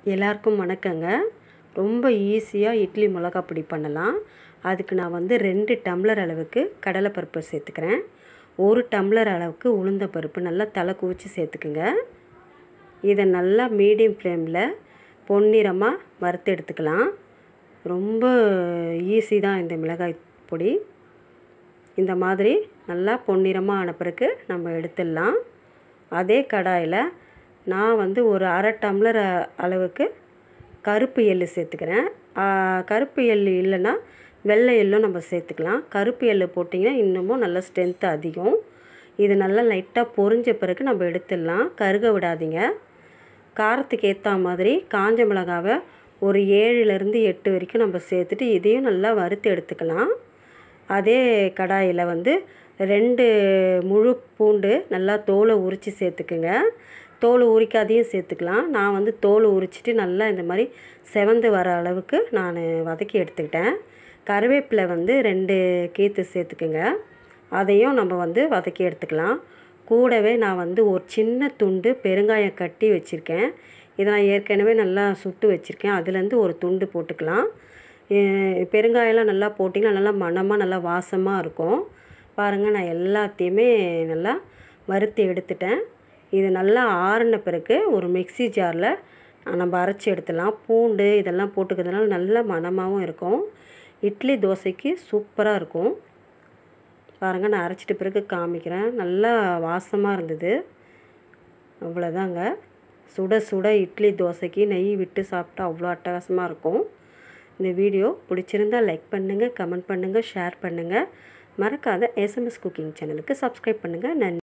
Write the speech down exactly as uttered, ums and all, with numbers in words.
எல்லாருக்கும் வணக்கங்க. ரொம்ப ஈஸியாக இட்லி மிளகா பொடி பண்ணலாம். அதுக்கு நான் வந்து ரெண்டு டம்ளர் அளவுக்கு கடலைப்பருப்பு சேர்த்துக்கிறேன். ஒரு டம்ளர் அளவுக்கு உளுந்த பருப்பு நல்லா தலை குவிச்சு சேர்த்துக்குங்க. இதை நல்லா மீடியம் ஃப்ளேமில் பொன்னிறமாக வறுத்து எடுத்துக்கலாம். ரொம்ப ஈஸி தான் இந்த மிளகாய் பொடி. இந்த மாதிரி நல்லா பொன்னிறமாக ஆன பிறகு நம்ம எடுத்துடலாம். அதே கடாயில் நான் வந்து ஒரு அரை டம்ளர் அளவுக்கு கருப்பு எள்ளு சேர்த்துக்கிறேன். கருப்பு எள்ளு இல்லைன்னா வெள்ளை எள்ளும் நம்ம சேர்த்துக்கலாம். கருப்பு எள்ளு போட்டிங்கன்னா இன்னமும் நல்லா ஸ்ட்ரென்த்து அதிகம். இது நல்லா லைட்டாக பொரிஞ்ச பிறகு நம்ம எடுத்துடலாம். கருக விடாதீங்க. காரத்துக்கு ஏற்ற மாதிரி காஞ்ச மிளகாவை ஒரு ஏழுலேருந்து எட்டு வரைக்கும் நம்ம சேர்த்துட்டு இதையும் நல்லா வறுத்து எடுத்துக்கலாம். அதே கடாயில் வந்து ரெண்டு முழு பூண்டு நல்லா தோலை உரித்து சேர்த்துக்குங்க. தோல் உரிக்காதையும் சேர்த்துக்கலாம். நான் வந்து தோல் உரிச்சிட்டு நல்லா இந்த மாதிரி செவந்து வர அளவுக்கு நான் வதக்கி எடுத்துக்கிட்டேன். கருவேப்பிலை வந்து ரெண்டு கீத்து சேர்த்துக்குங்க. அதையும் நம்ம வந்து வதக்கி எடுத்துக்கலாம். கூடவே நான் வந்து ஒரு சின்ன துண்டு பெருங்காயம் கட்டி வச்சுருக்கேன். இதை நான் ஏற்கனவே நல்லா சுட்டு வச்சுருக்கேன். அதுலேருந்து ஒரு துண்டு போட்டுக்கலாம். பெருங்காயம்லாம் நல்லா போட்டிங்கன்னா நல்லா மணமாக நல்லா வாசமாக இருக்கும். பாருங்கள், நான் எல்லாத்தையுமே நல்லா வறுத்து எடுத்துட்டேன். இது நல்லா ஆறின பிறகு ஒரு மிக்ஸி ஜாரில் நம்ம அரைச்சி எடுத்துடலாம். பூண்டு இதெல்லாம் போட்டுக்கிறதுனால நல்ல மணமாகவும் இருக்கும். இட்லி தோசைக்கு சூப்பராக இருக்கும். பாருங்கள், நான் அரைச்சிட்ட பிறகு காமிக்கிறேன். நல்லா வாசமாக இருந்தது. அவ்வளோதாங்க. சுட சுட இட்லி தோசைக்கு நெய் விட்டு சாப்பிட்டா அவ்வளோ அட்டகாசமாக இருக்கும். இந்த வீடியோ பிடிச்சிருந்தால் லைக் பண்ணுங்கள், கமெண்ட் பண்ணுங்கள், ஷேர் பண்ணுங்கள். மறக்காத எஸ்எம்எஸ் குக்கிங் சேனலுக்கு சப்ஸ்கிரைப் பண்ணுங்கள். நன்றி.